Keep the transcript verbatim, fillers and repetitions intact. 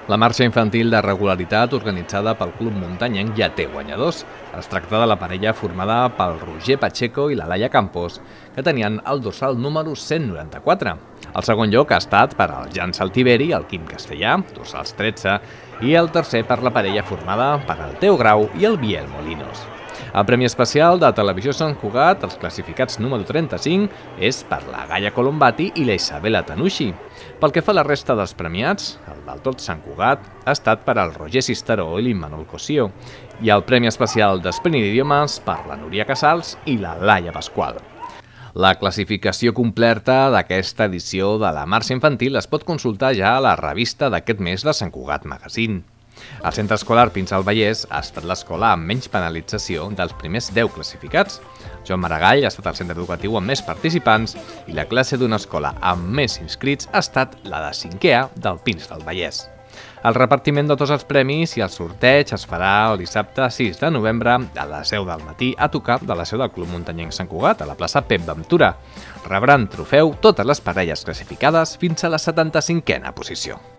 La marxa infantil de regularitat organitzada pel Club Muntanyenc ja té guanyadors. Es tracta de la parella formada pel Roger Pacheco i la Laia Campos, que tenien el dorsal número cent noranta-quatre. El segon lloc ha estat per al Jan Saltiveri i el Quim Castellà, dorsals tretze, i el tercer per la parella formada per el Teo Grau i el Biel Molinos. El Premi Especial de Televisió Sant Cugat, els classificats número trenta-cinc, és per la Gaia Colombati i la Isabela Tanushi. Pel que fa a la resta dels premiats, el del Tot Sant Cugat ha estat per al Roger Sisteró i l'Immanuel Cosío, i el Premi Especial d'Espreni d'Idiomes per la Núria Casals i la Laia Pasqual. La classificació completa d'aquesta edició de la marxa infantil es pot consultar ja a la revista d'aquest mes de Sant Cugat Magazine. El centre escolar Pinsà del Vallès ha estat l'escola amb menys penalització dels primers deu classificats. Joan Maragall ha estat el centre educatiu amb més participants i la classe d'una escola amb més inscrits ha estat la de cinquè A del Pins del Vallès. El repartiment de tots els premis i el sorteig es farà el dissabte sis de novembre a les deu del matí a tocar de la seu del Club Muntanyenc Sant Cugat, a la plaça Pep Ventura. Rebran trofeu totes les parelles classificades fins a la setanta-cinquena posició.